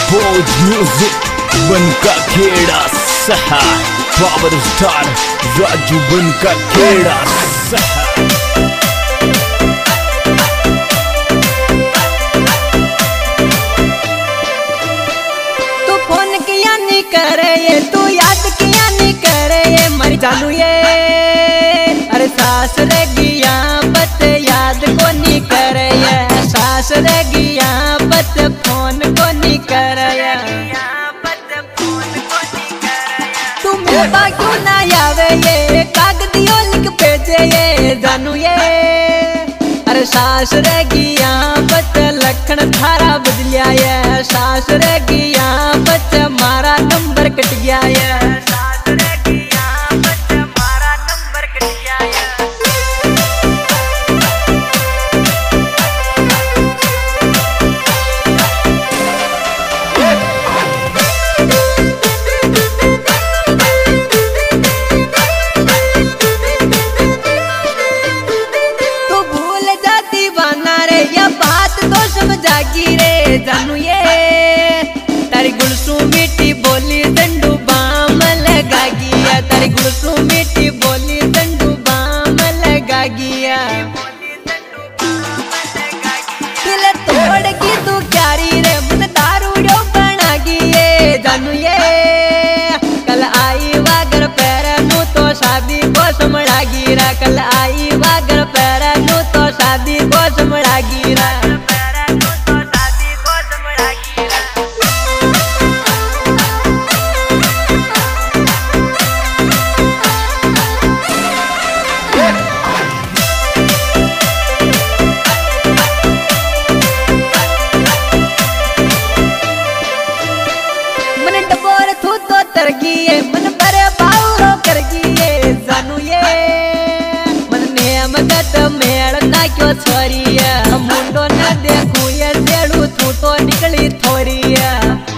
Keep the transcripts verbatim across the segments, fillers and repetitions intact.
devbhoj music Bankakheda saha power star Raju Bankakheda saha करे ये तू याद किया नहीं करे ये मर जानू ये अरे सास रे गिया बत याद को नहीं करे ये सास रे गिया बत फोन को नहीं करे ये तू मेरे पास क्यों ना आवे ये कागदियों लिख भेजे ये जानू ये अरे सास रे गिया बत लखन थारा बदलिया ये सास रे गिया बत मारा नंबर कट गया है सास रे गिया बत मारा नंबर कट गया है तू भूल जा दीवाना रे या बात तो समझागी रे जानू ये तारी गुलसू मीठी बोली दंडू बाम लगा गिया तारी गुलसू मीठी बोली दंडू बाम लगा गिया दिल तोड़ की तू क्यारी रे मन दारूड़ो बना गिए जानू ये कल आई वागर पैरनू तो शादी को समड़ा गिरा कल आई वागर पैरनू तो शादी को समड़ा गिरा मन बरे बाउरो कर गिए जानू ये मन नेम गत मेल ना क्यों छोरी है मुंडो न देखू ये सेड़ू तू तो निकली थोरी है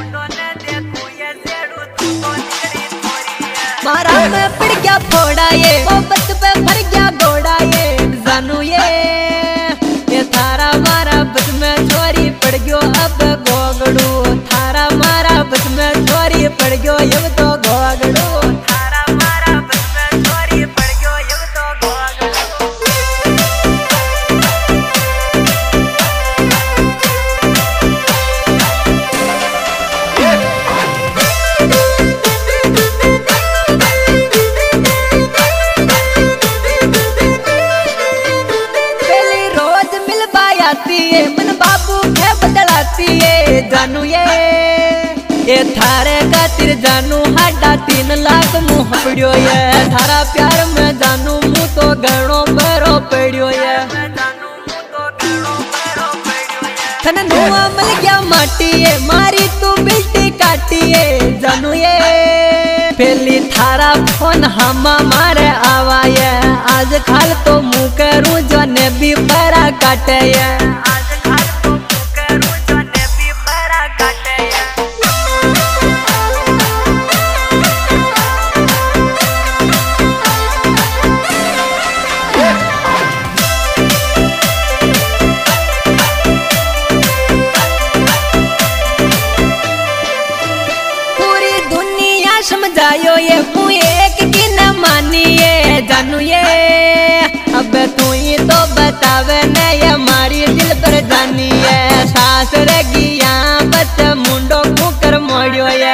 मारा में पड़ गया फोड़ा ये मोहब्बत पे भर गया घोड़ा ये जानू ये ये थारा मारा बस में छोरी पड़ गयो अब गोगड़ू थारा मारा बस में छोरी पड़ गयो ये तो गोगड़ू थारा मारा बस में छोरी पड़ गयो ये तो गोगड़ू पहली रोज मिल पाती है मन बाबू के बदलाती है जानू ये ये थारे खातिर जानू हाडा तीन लाख मुँह पड़ियो ये थारा प्यार में जानू मुँह तो गणो बरो पड़ियो ये थन नुआ मिल गया माटी ये मारी तू बिल्टी काटी ये जानू ये पहली थारा फोन हमा मारे आवा ये आज खाल तो मुँह करूँ जो ने भी बड़ा काटे ये समझायो ये मुँह एक की न मानी ये जानू ये अब तू ही तो बतावे न ये मारी दिल पर जानी है सास रे गिया बत मुंडो कुकर मोड़ियो ये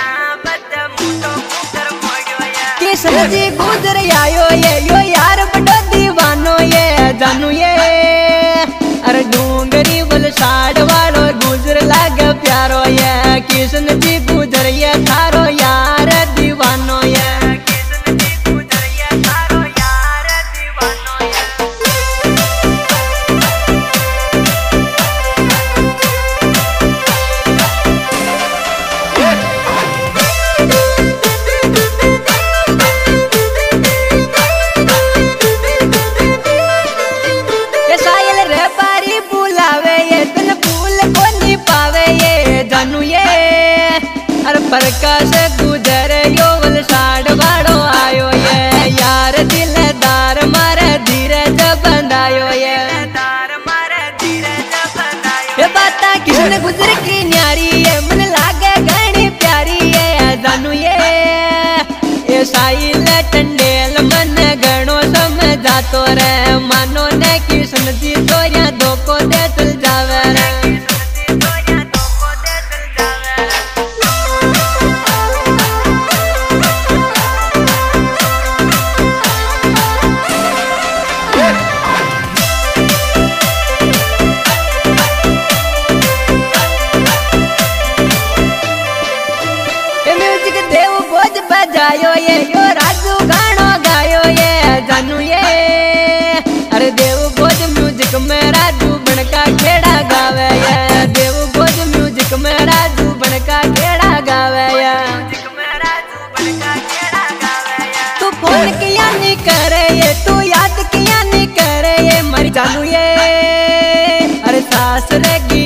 किशन जी गुजर आयो ये यो यार बड़ो दीवानो ये जानू ये अरे डूंगरी बल साड़ वालो गुजर लाग प्यारो ये किशन जी गुजर ये थारो यार दीवानो ये किशन जी गुजर ये थारो यार दीवानो ये ये सायल रे पारी बुलावे ये दिल भूल को नहीं पावे ये जानू ये अरे प्रकाश गुजर यो वल साड़ बाड़ो आयो ये यार दिलदार मारे धीरे जब बंधायो ये दार मारे धीरे जब बंधायो ये बात किसने गुजर की न्यारी ये मन ला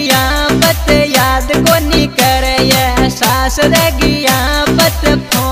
गया पत याद को नहीं करे, सास रह गया पत फोन